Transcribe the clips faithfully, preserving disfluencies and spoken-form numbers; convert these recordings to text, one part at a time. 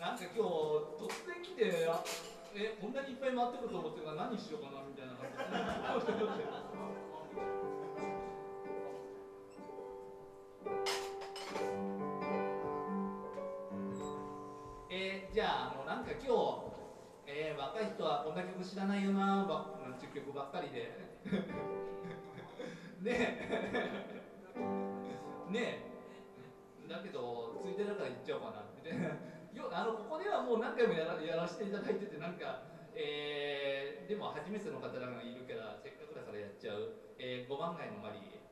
なんか今日突然来て、あえこんなにいっぱい回ってくると思ってるから何しようかなみたいな感じでえー、じゃあ、あのなんか今日、えー、若い人はこんな曲知らないよなばなんていう曲ばっかりでねえねえだけどついでだから言っちゃおうかなみたいなよあのここではもう何回もやらやらせていただいててなんか、えー、でも初めての方がいるからせっかくだからやっちゃう、えー、ごばん街のマリー。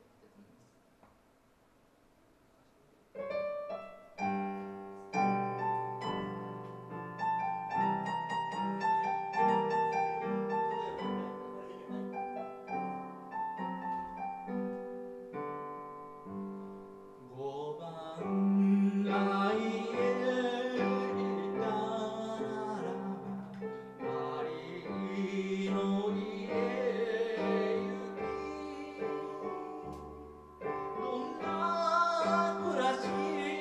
ごばんが家ならばマリーの家行きどんな暮らし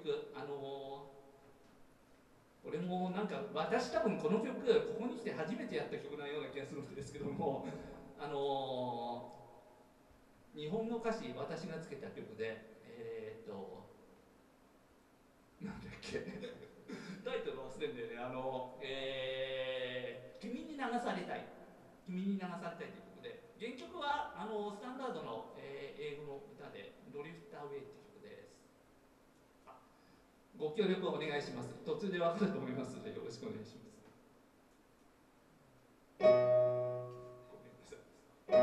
曲、あのー、これもなんか私多分この曲ここに来て初めてやった曲なような気がするんですけども、あのー、日本の歌詞私がつけた曲で、えー、っとなんだっけタイトル忘れんだよね。あの、えー、君に流されたい君に流されたいという曲で、原曲はあのスタンダードの、えー、英語の歌でドリフターウェイって曲です。ご協力をお願いします。途中で分かると思いますのでよろしくお願いします。ごめんなさい。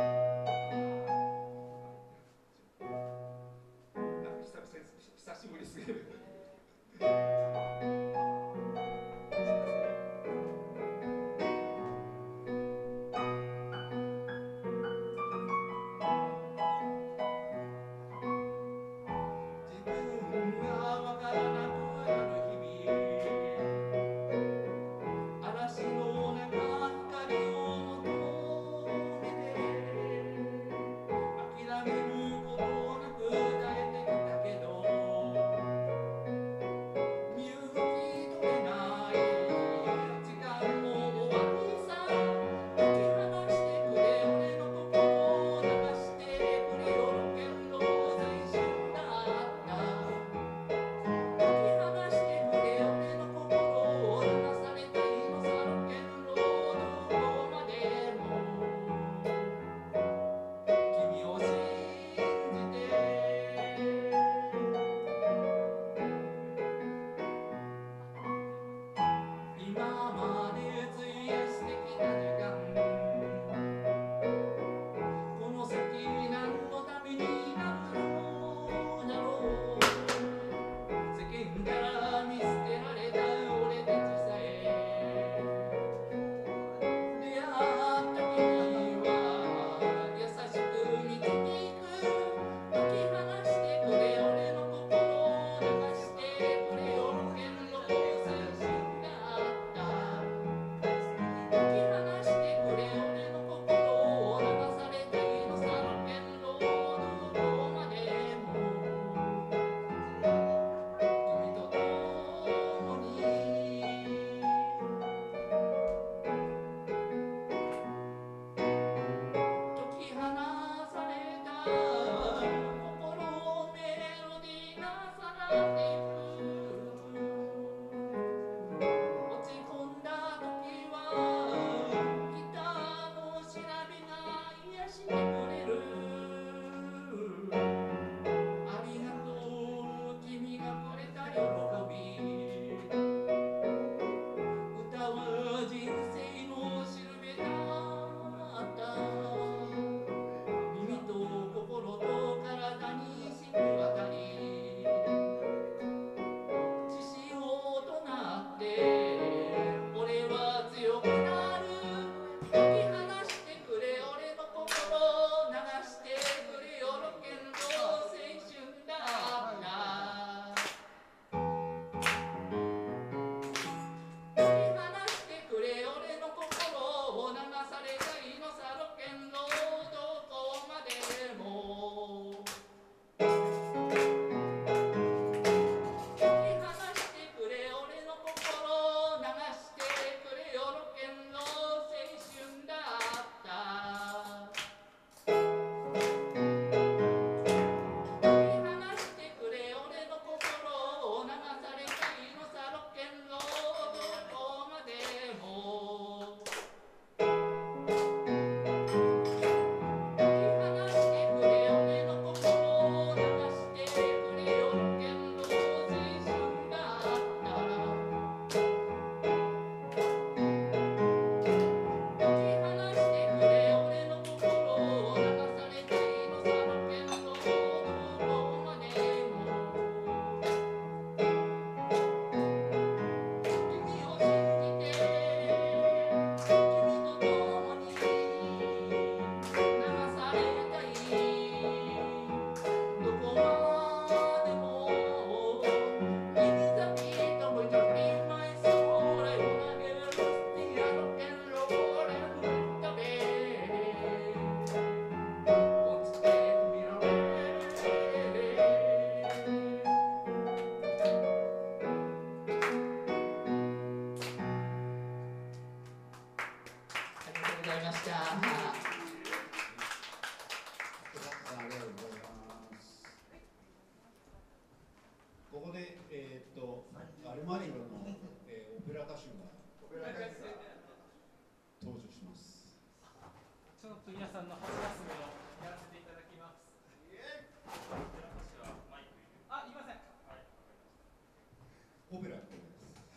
なんか久々久しぶりすぎる。見いました。 ありがとうございます。ここで、えー、っとアルマジロの、えー、オペラ歌手が登場します。 ちょっと皆さんの初休みをやらせていただきます。あ、いません。はい、 オペラこれです。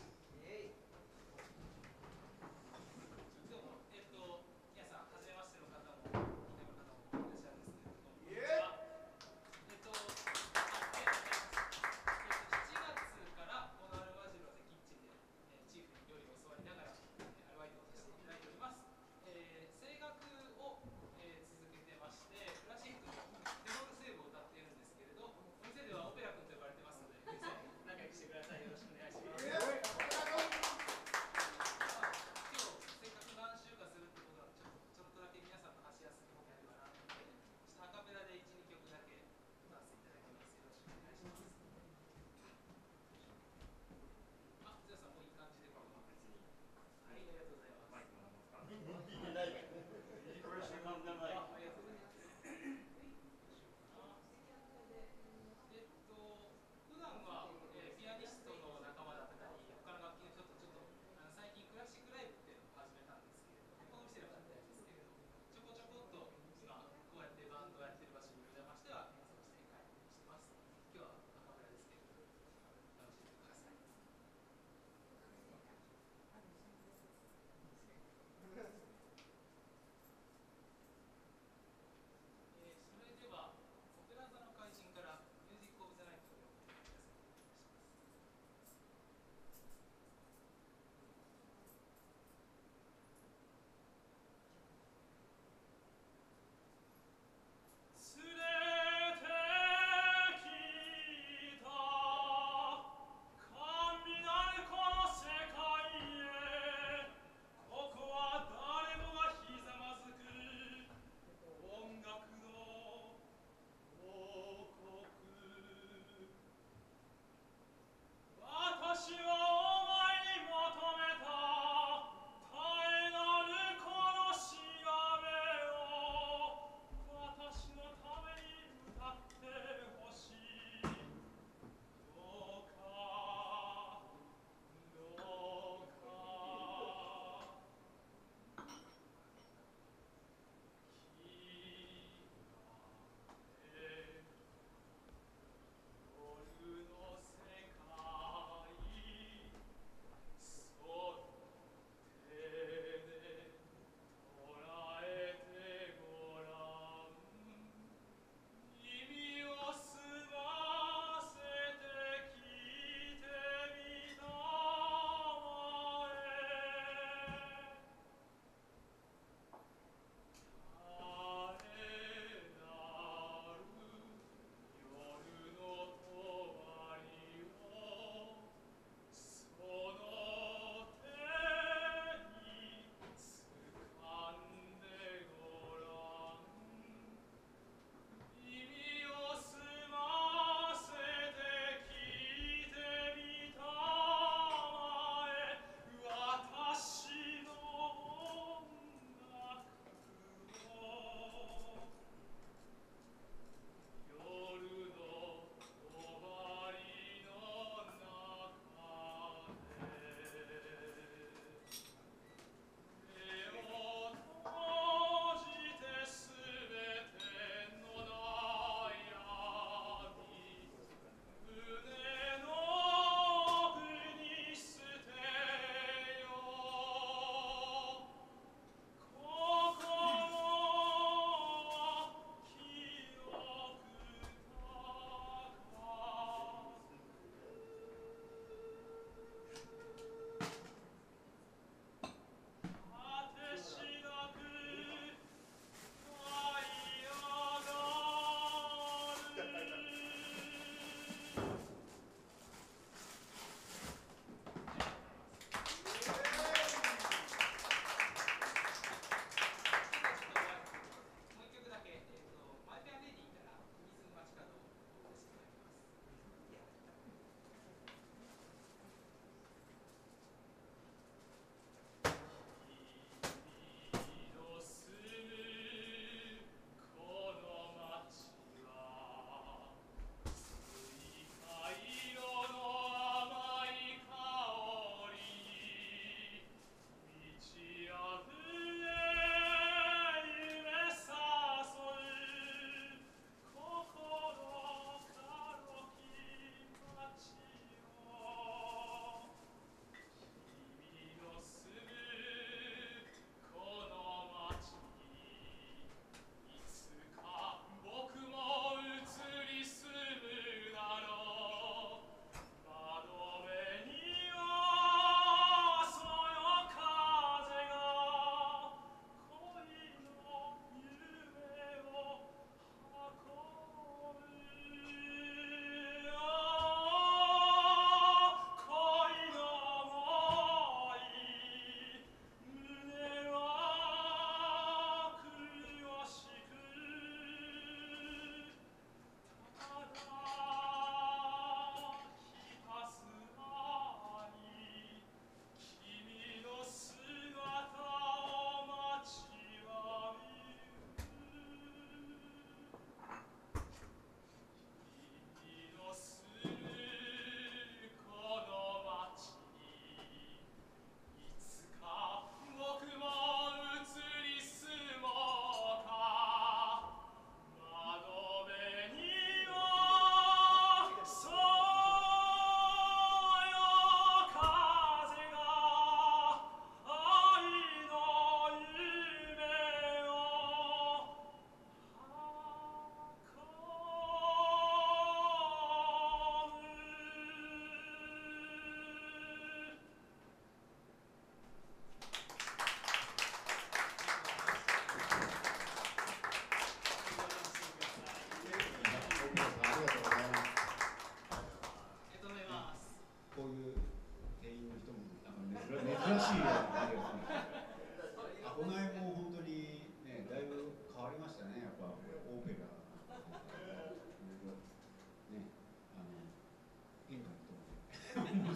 どうも、えっと、皆さん、初めましての方も、聞いた方もいらっしゃるんですけれども、こんにちは。えっと、あ、えっと、しちがつからこのアルマジロでキッチンで、えー、チーフに料理を教わりながら、えー、アルバイトをさせていただいております。えー、声楽を、えー、続けて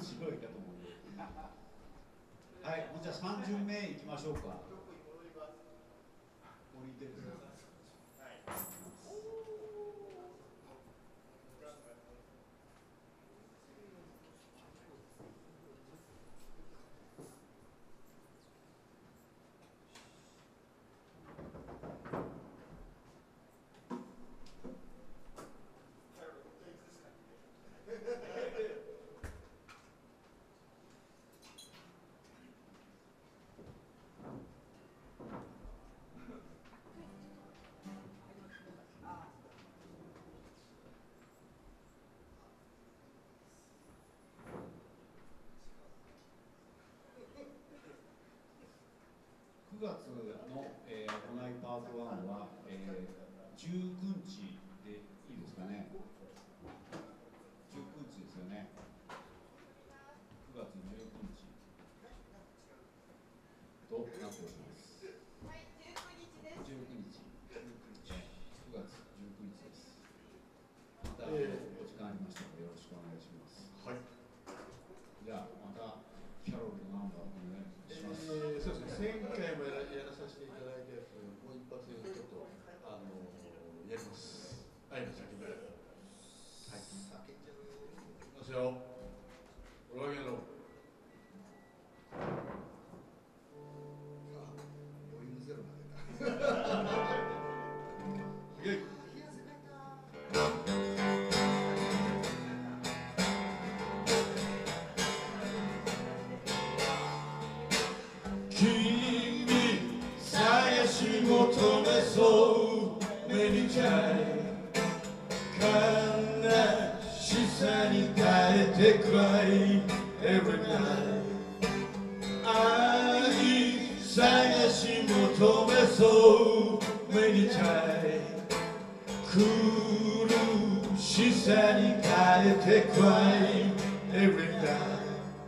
白いかと思う。はい、もうじゃあさん巡目いきましょうか。降りてる。くがつの、えー、行いパートワンは、えー、じゅうくにちでいいですかね。じゅうくにちですよね。くがつじゅうくにちとなっております。 はい、じゅうくにちです。 じゅうくにち。くがつじゅうくにちです。また、えー、お時間ありましたらよろしくお願いします。はい。じゃあまたキャロルのナンバーお願いします。 えー、そうですね。前回もやらやらさせていただいたやつをもう一発ちょっとあのやります。はい、先に。はい。いきますよ。おらげろ。 ボリュームゼロまでだ。 はい。君探し求めそう目にちゃい悲しさに変えてくらい Every night 愛探し求めそう目にちゃい苦しさに変えてくらい Every night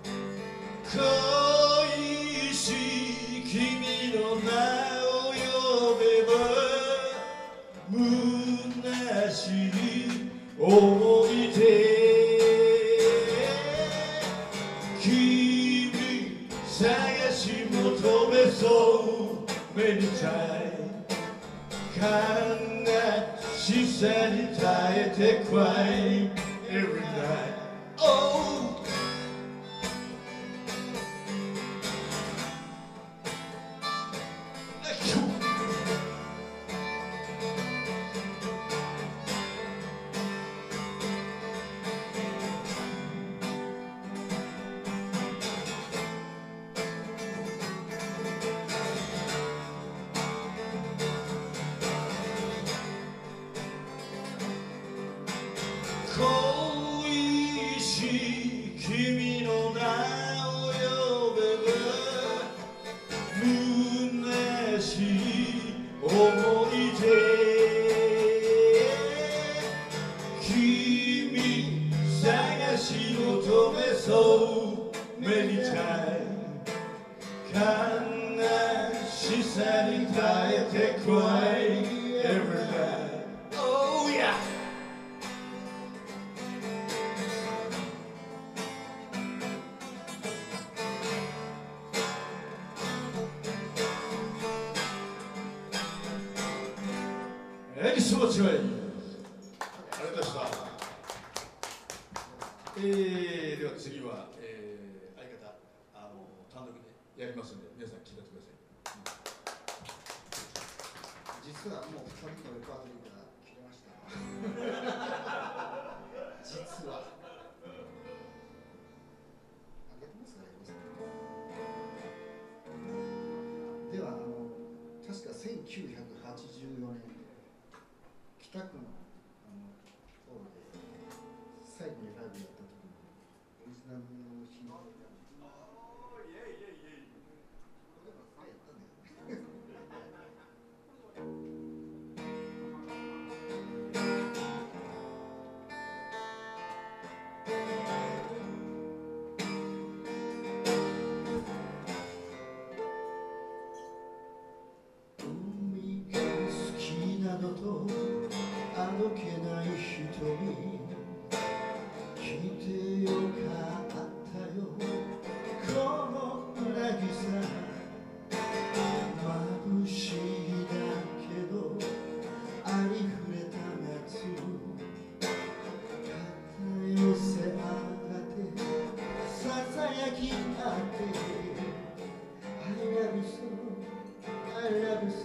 恋しい君の名を呼べば虚しい思い出君探し求めそう目にちゃい悲しさに耐えて cry every night oh恋しい君の名を呼べば虚しい思い出君探し求めそう目にちゃい悲しさに耐えて cry every night oh yeahエキスモチュエイありがとうございました。えー、では次は、えー、相方あの単独でやりますので皆さん聞いてください。 実はもうふたりのレパートリーが切れました。実は。あげてますかね。ではあの確かせんきゅうひゃくはちじゅうよねん北区のあのホールで最後にライブやった時にオリジナルの日のこれでもそれやったんだよね。海が好きなのとあどけない瞳来てよかったよ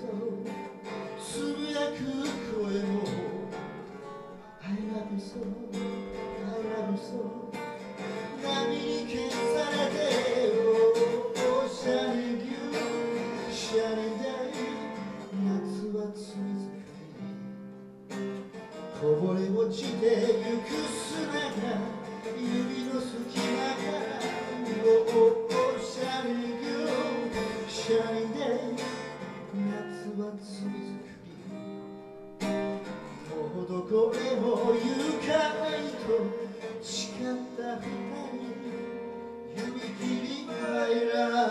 so つぶやく声も I love you so I love you so 波に消されて Oh shining you shining day 夏は罪作りこぼれ落ちてゆく砂が指の隙間から Oh shining you shining day 夏は罪作りもうどこへも行かないと誓った二人指切り入ら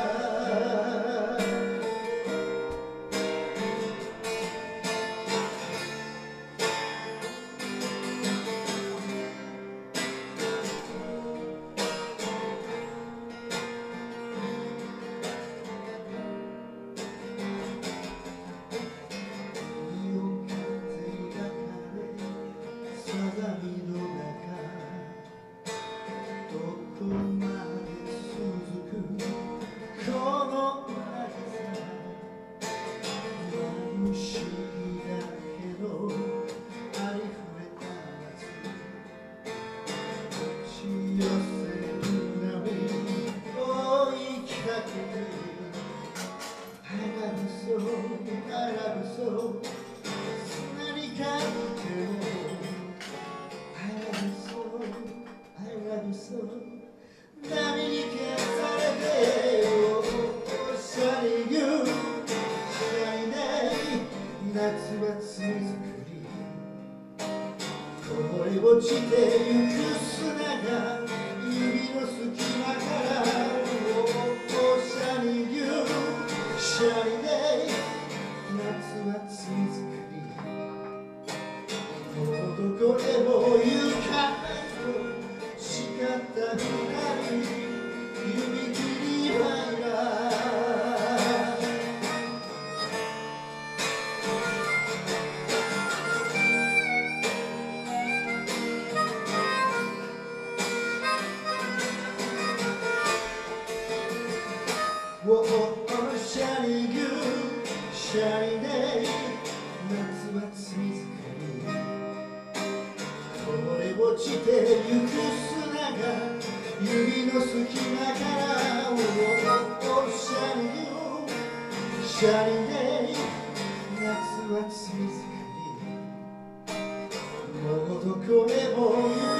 落ちてゆく砂が指の隙間からおしゃれぎゅしゃれで夏は罪作りもうどこへも行かないと誓った二人指切り入らOh, shiny you, shiny day 夏は罪作りこぼれ落ちてゆく砂が指の隙間から Oh, shiny you, shiny day 夏は罪作りもうどこへも